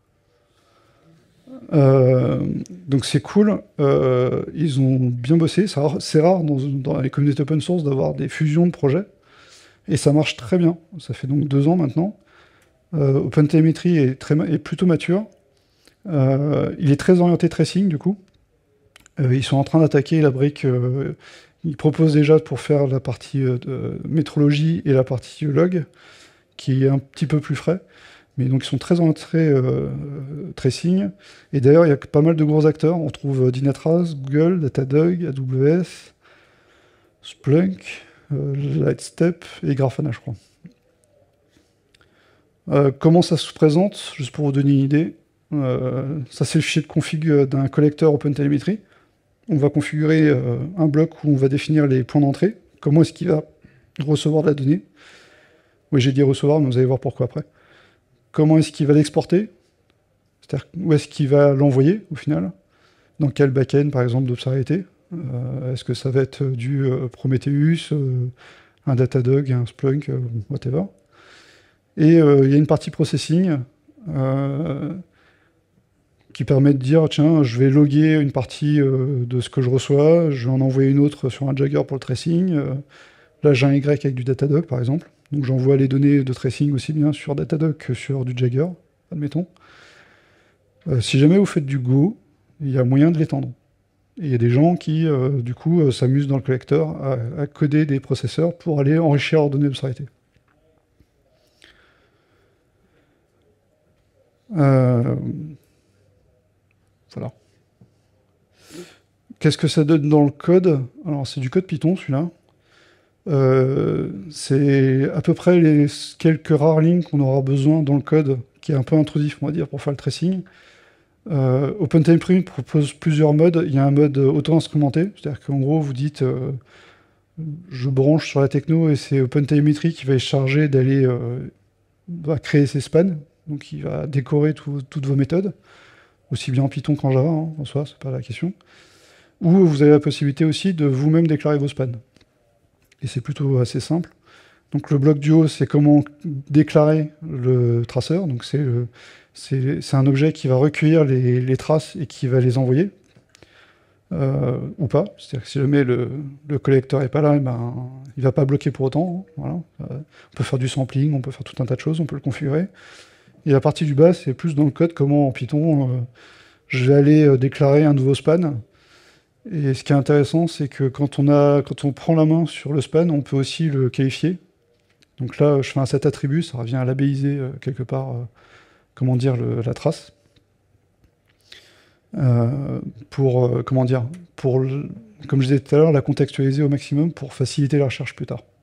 Speaker 1: Donc c'est cool, ils ont bien bossé, c'est rare dans les communautés open source d'avoir des fusions de projets, et ça marche très bien, ça fait donc 2 ans maintenant. OpenTelemetry est plutôt mature, il est très orienté tracing du coup, ils sont en train d'attaquer la brique, ils proposent déjà pour faire la partie métrologie et la partie log, qui est un petit peu plus frais. Mais donc ils sont très orientés tracing. Et d'ailleurs, il y a pas mal de gros acteurs. On trouve Dynatrace, Google, Datadog, AWS, Splunk, Lightstep et Grafana, je crois. Comment ça se présente? Juste pour vous donner une idée. Ça, c'est le fichier de config d'un collecteur OpenTelemetry. On va configurer un bloc où on va définir les points d'entrée. Comment est-ce qu'il va recevoir de la donnée? Oui, j'ai dit recevoir, mais vous allez voir pourquoi après. Comment est-ce qu'il va l'exporter? C'est-à-dire où est-ce qu'il va l'envoyer au final? Dans quel back-end, par exemple, d'Observabilité? Est-ce que ça va être du Prometheus, un Datadog, un Splunk, whatever. Et il y a une partie processing qui permet de dire, tiens, je vais loguer une partie de ce que je reçois, je vais en envoyer une autre sur un Jagger pour le tracing. Là, j'ai un Y avec du Datadog, par exemple. Donc j'envoie les données de tracing aussi bien sur Datadog que sur du Jagger, admettons. Si jamais vous faites du Go, il y a moyen de l'étendre. Et il y a des gens qui, du coup, s'amusent dans le collecteur à coder des processeurs pour aller enrichir leurs données d'observabilité. Voilà. Qu'est-ce que ça donne dans le code? Alors, c'est du code Python, celui-là. C'est à peu près les quelques rares lignes qu'on aura besoin dans le code, qui est un peu intrusif, on va dire, pour faire le tracing. OpenTelemetry propose plusieurs modes. Il y a un mode auto-instrumenté, c'est-à-dire qu'en gros, vous dites je branche sur la techno et c'est OpenTelemetry qui va être chargé d'aller va créer ses spans, donc il va décorer toutes vos méthodes, aussi bien en Python qu'en Java, hein, en soi, c'est pas la question. Ou vous avez la possibilité aussi de vous-même déclarer vos spans. Et c'est plutôt assez simple. Donc le bloc du haut, c'est comment déclarer le traceur. Donc c'est un objet qui va recueillir les traces et qui va les envoyer, ou pas. C'est-à-dire que si jamais le collecteur n'est pas là, ben, il ne va pas bloquer pour autant. Hein, voilà. On peut faire du sampling, on peut faire tout un tas de choses, on peut le configurer. Et la partie du bas, c'est plus dans le code, comment en Python, je vais aller déclarer un nouveau span. Et ce qui est intéressant, c'est que quand on prend la main sur le span, on peut aussi le qualifier. Donc là, je fais un set attribut, ça revient à labelliser quelque part, comment dire, la trace. Comment dire, comme je disais tout à l'heure, la contextualiser au maximum pour faciliter la recherche plus tard.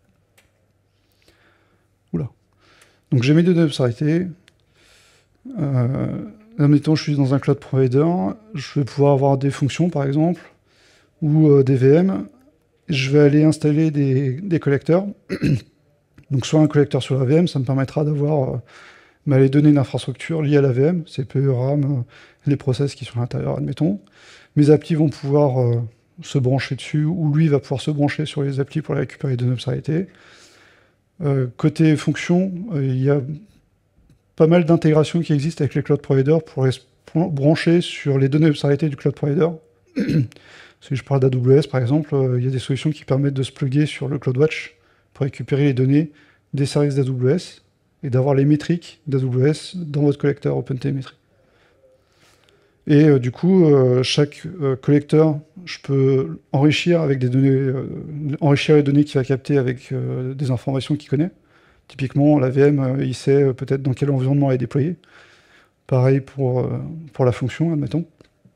Speaker 1: Oula. Donc j'ai mes données d'observabilité. Admettons, je suis dans un cloud provider, je vais pouvoir avoir des fonctions par exemple, ou des VM. Je vais aller installer des collecteurs. Donc soit un collecteur sur la VM, ça me permettra d'avoir les données d'infrastructure liées à la VM, CPU, RAM, les process qui sont à l'intérieur, admettons. Mes applis vont pouvoir se brancher dessus, ou lui va pouvoir se brancher sur les applis pour récupérer les données d'observabilité. Côté fonction, il y a pas mal d'intégrations qui existent avec les cloud providers pour les brancher sur les données d'observabilité du cloud provider. Si je parle d'AWS par exemple, il y a des solutions qui permettent de se plugger sur le CloudWatch pour récupérer les données des services d'AWS et d'avoir les métriques d'AWS dans votre collecteur OpenTelemetry. Et du coup, chaque collecteur, je peux enrichir avec des données, enrichir les données qu'il va capter avec des informations qu'il connaît. Typiquement, la VM, il sait peut-être dans quel environnement elle est déployée. Pareil pour la fonction, admettons.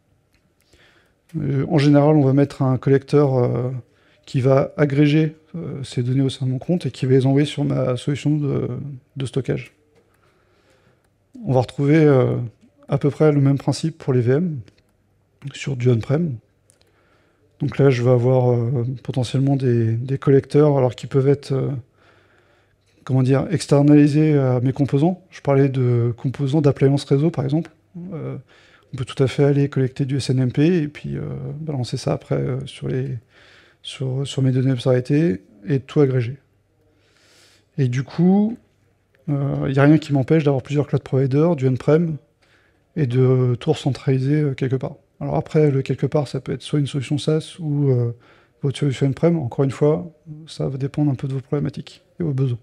Speaker 1: En général, on va mettre un collecteur qui va agréger ces données au sein de mon compte et qui va les envoyer sur ma solution de stockage. On va retrouver à peu près le même principe pour les VM sur du on-prem. Donc là, je vais avoir potentiellement des collecteurs alors qui peuvent être comment dire, externalisés à mes composants. Je parlais de composants d'appliance réseau, par exemple. On peut tout à fait aller collecter du SNMP et puis balancer ça après sur mes données d'observabilité et tout agréger. Et du coup, il n'y a rien qui m'empêche d'avoir plusieurs cloud providers, du on-prem, et de tout recentraliser quelque part. Alors après, le quelque part, ça peut être soit une solution SaaS ou votre solution on-prem. Encore une fois, ça va dépendre un peu de vos problématiques et vos besoins.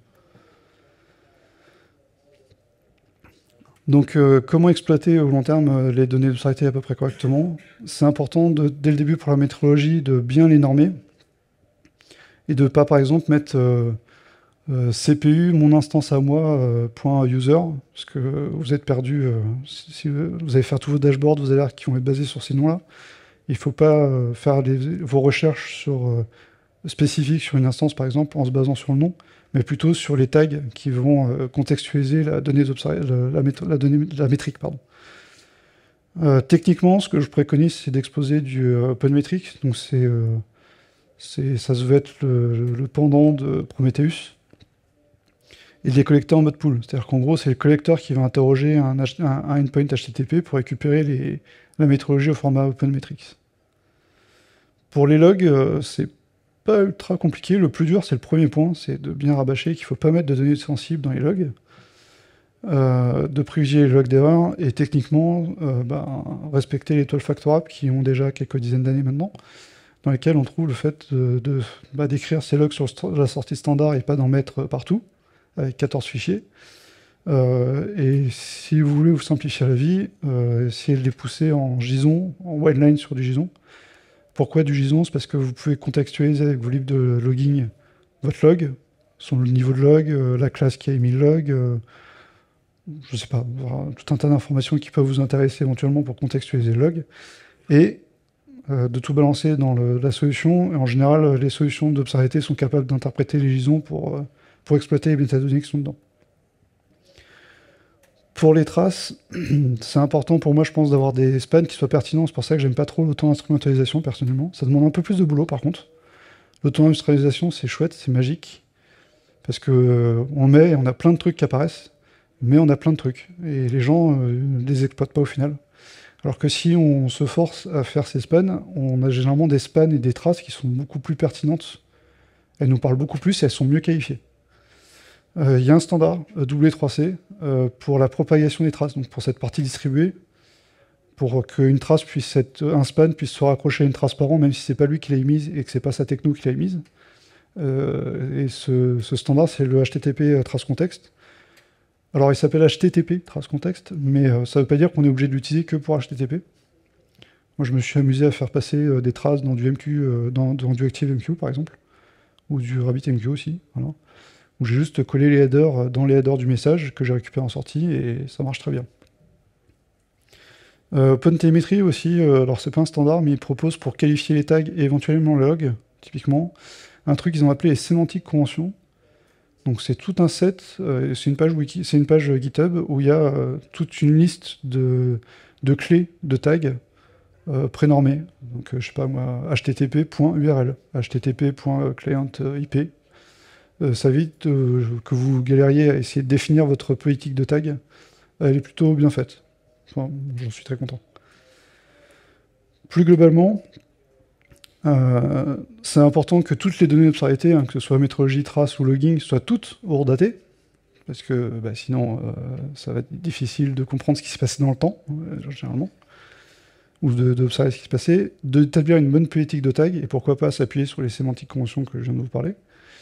Speaker 1: Donc, comment exploiter au long terme les données d'observabilité à peu près correctement? C'est important, dès le début pour la métrologie, de bien les normer et de ne pas, par exemple, mettre CPU, mon instance à moi, point user, parce que vous êtes perdu, si vous allez faire tous vos dashboards, vous allez voir qui vont être basés sur ces noms-là. Il ne faut pas faire vos recherches spécifiques sur une instance, par exemple, en se basant sur le nom, mais plutôt sur les tags qui vont contextualiser la donnée la métrique, pardon. Techniquement, ce que je préconise, c'est d'exposer du OpenMetrics, donc ça se veut être le pendant de Prometheus, et de les collecter en mode pool. C'est-à-dire qu'en gros, c'est le collecteur qui va interroger un endpoint HTTP pour récupérer la métrologie au format OpenMetrics. Pour les logs, c'est pas ultra compliqué. Le plus dur, c'est le premier point, c'est de bien rabâcher qu'il ne faut pas mettre de données sensibles dans les logs, de privilégier les logs d'erreur, et techniquement, respecter les 12 factor apps qui ont déjà quelques dizaines d'années maintenant, dans lesquels on trouve le fait d'écrire ces logs sur la sortie standard et pas d'en mettre partout, avec 14 fichiers. Et si vous voulez vous simplifier la vie, essayez de les pousser en JSON, en wildline sur du JSON. Pourquoi du JSON? C'est parce que vous pouvez contextualiser avec vos libres de logging votre log, son niveau de log, la classe qui a émis le log, je sais pas, tout un tas d'informations qui peuvent vous intéresser éventuellement pour contextualiser le log, et de tout balancer dans la solution. Et en général, les solutions d'Observabilité sont capables d'interpréter les JSON pour exploiter les métadonnées qui sont dedans. Pour les traces, c'est important pour moi, je pense, d'avoir des spans qui soient pertinents. C'est pour ça que j'aime pas trop l'auto-instrumentalisation, personnellement. Ça demande un peu plus de boulot, par contre. L'auto-instrumentalisation, c'est chouette, c'est magique. Parce que on met et on a plein de trucs qui apparaissent, mais on a plein de trucs. Et les gens ne les exploitent pas au final. Alors que si on se force à faire ces spans, on a généralement des spans et des traces qui sont beaucoup plus pertinentes. Elles nous parlent beaucoup plus et elles sont mieux qualifiées. Il y a un standard W3C pour la propagation des traces, donc pour cette partie distribuée, pour qu'une trace puisse être, un span puisse se raccrocher à une trace par an, même si c'est pas lui qui l'a émise et que c'est pas sa techno qui l'a émise. Et ce standard, c'est le HTTP trace contexte. Alors il s'appelle HTTP trace contexte, mais ça veut pas dire qu'on est obligé de l'utiliser que pour HTTP. Moi, je me suis amusé à faire passer des traces dans du MQ, dans du ActiveMQ par exemple, ou du RabbitMQ aussi, voilà, où j'ai juste collé les headers dans les headers du message que j'ai récupéré en sortie, et ça marche très bien. OpenTelemetry aussi, alors c'est pas un standard, mais il propose pour qualifier les tags et éventuellement les logs, typiquement, un truc qu'ils ont appelé les sémantiques conventions. Donc c'est tout un set, c'est une page wiki, c'est une page GitHub où il y a toute une liste de clés de tags prénormées. Donc je sais pas moi, http.url, http.clientIP. Ça évite que vous galériez à essayer de définir votre politique de tag. Elle est plutôt bien faite. Enfin, j'en suis très content. Plus globalement, c'est important que toutes les données d'observabilité, que ce soit métrologie, trace ou logging, soient toutes hors-datées, parce que sinon, ça va être difficile de comprendre ce qui s'est passé dans le temps, généralement, ou d'observer ce qui s'est passé, d'établir une bonne politique de tag, et pourquoi pas s'appuyer sur les sémantiques conventions que je viens de vous parler.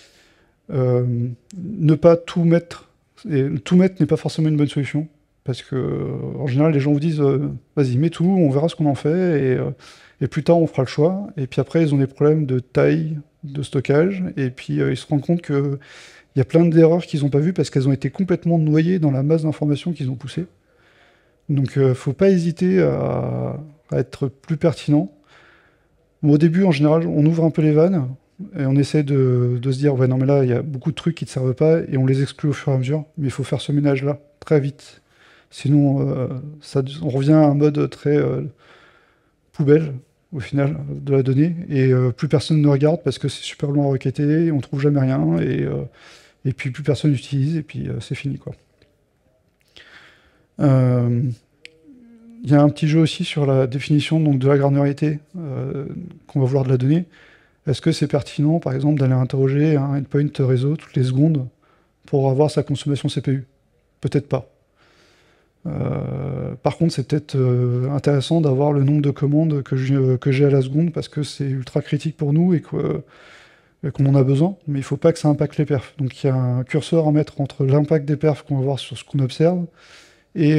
Speaker 1: Ne pas tout mettre, et tout mettre n'est pas forcément une bonne solution, parce que en général les gens vous disent vas-y mets tout, on verra ce qu'on en fait, et plus tard on fera le choix, et puis après ils ont des problèmes de taille, de stockage, et puis ils se rendent compte qu'il y a plein d'erreurs qu'ils n'ont pas vues parce qu'elles ont été complètement noyées dans la masse d'informations qu'ils ont poussées. Donc faut pas hésiter à être plus pertinent. Bon, au début en général on ouvre un peu les vannes, et on essaie de se dire, ouais, non, mais là, il y a beaucoup de trucs qui ne te servent pas, et on les exclut au fur et à mesure, mais il faut faire ce ménage-là, très vite. Sinon, on revient à un mode très poubelle, au final, de la donnée, et plus personne ne regarde, parce que c'est super long à requêter, on trouve jamais rien, et puis plus personne n'utilise, et puis c'est fini, quoi. Il y a un petit jeu aussi sur la définition donc, de la granularité qu'on va vouloir de la donnée. Est-ce que c'est pertinent, par exemple, d'aller interroger un endpoint réseau toutes les secondes pour avoir sa consommation CPU? Peut-être pas. Par contre, c'est peut-être intéressant d'avoir le nombre de commandes que j'ai à la seconde, parce que c'est ultra critique pour nous et qu'on en a besoin, mais il ne faut pas que ça impacte les perfs. Donc il y a un curseur à mettre entre l'impact des perfs qu'on va voir sur ce qu'on observe et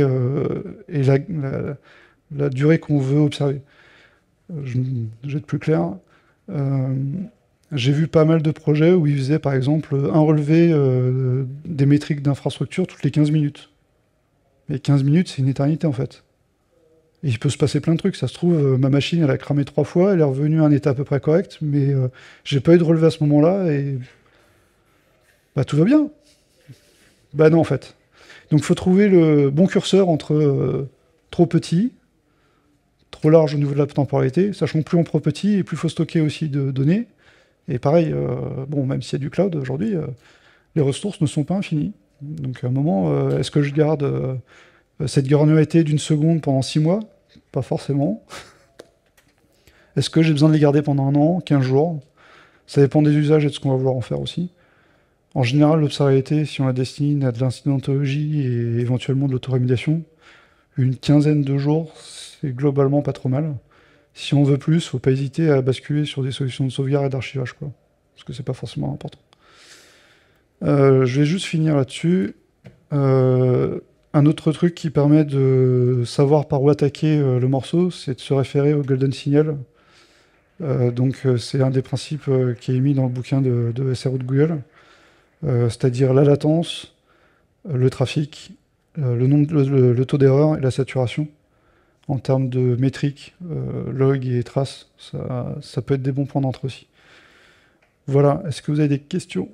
Speaker 1: la durée qu'on veut observer. Je vais être plus clair. J'ai vu pas mal de projets où ils faisaient par exemple un relevé des métriques d'infrastructure toutes les 15 minutes. Et 15 minutes, c'est une éternité en fait. Et il peut se passer plein de trucs. Ça se trouve, ma machine, elle a cramé 3 fois, elle est revenue à un état à peu près correct, mais j'ai pas eu de relevé à ce moment-là et bah, tout va bien. Bah non, en fait. Donc il faut trouver le bon curseur entre trop petit, trop large au niveau de la temporalité, sachant que plus on prend petit et plus il faut stocker aussi de données. Et pareil, bon, même s'il y a du cloud aujourd'hui, les ressources ne sont pas infinies. Donc à un moment, est-ce que je garde cette granularité d'une seconde pendant 6 mois? Pas forcément. Est-ce que j'ai besoin de les garder pendant un an, 15 jours? Ça dépend des usages et de ce qu'on va vouloir en faire aussi. En général, l'observabilité, si on la destine à de l'incidentologie et éventuellement de l'autorémédiation, une quinzaine de jours, c'est globalement pas trop mal. Si on veut plus, faut pas hésiter à basculer sur des solutions de sauvegarde et d'archivage, quoi. Parce que c'est pas forcément important. Je vais juste finir là-dessus. Un autre truc qui permet de savoir par où attaquer le morceau, c'est de se référer au Golden Signal. C'est un des principes qui est mis dans le bouquin de SRO de Google. C'est-à-dire la latence, le trafic, le taux d'erreur et la saturation. En termes de métriques, log et traces, ça peut être des bons points d'entrée aussi. Voilà, est-ce que vous avez des questions?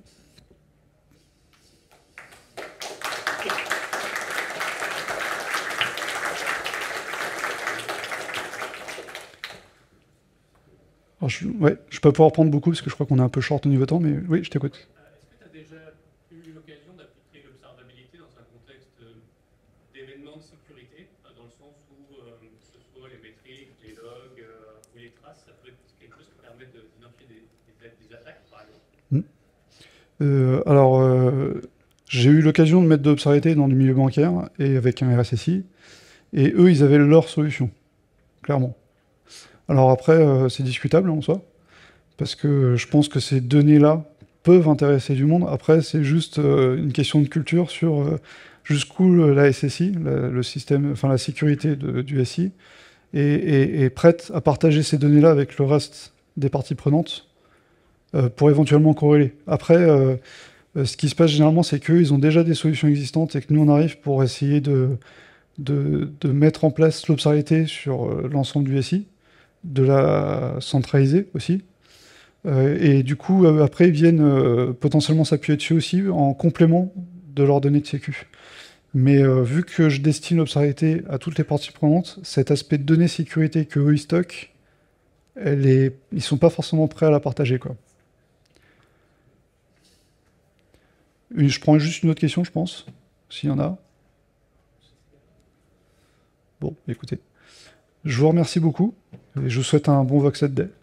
Speaker 1: Alors, je ne vais pas pouvoir prendre beaucoup parce que je crois qu'on est un peu short au niveau temps, mais oui, je t'écoute.
Speaker 2: Est-ce que tu as déjà eu l'occasion d'appliquer l'observabilité dans un contexte d'événements de sécurité, dans le sens où, que ce soit les métriques, les logs ou les traces, ça peut être quelque chose qui permet d'identifier des attaques, par exemple?
Speaker 1: Alors, j'ai eu l'occasion de mettre de l'observabilité dans du milieu bancaire et avec un RSSI, et eux, ils avaient leur solution, clairement. Alors après, c'est discutable en soi, parce que je pense que ces données-là peuvent intéresser du monde. Après, c'est juste une question de culture sur jusqu'où la SSI, le système, enfin la sécurité du SI, est prête à partager ces données-là avec le reste des parties prenantes pour éventuellement corréler. Après, ce qui se passe généralement, c'est qu'eux, ils ont déjà des solutions existantes et que nous, on arrive pour essayer de mettre en place l'observabilité sur l'ensemble du SI, de la centraliser aussi. Et du coup, après, ils viennent potentiellement s'appuyer dessus aussi en complément de leurs données de sécu. Mais vu que je destine l'observabilité à toutes les parties prenantes, cet aspect de données sécurité que eux ils stockent, ils sont pas forcément prêts à la partager, quoi. Je prends juste une autre question, je pense, s'il y en a. Bon, écoutez. Je vous remercie beaucoup et je vous souhaite un bon Voxed Day.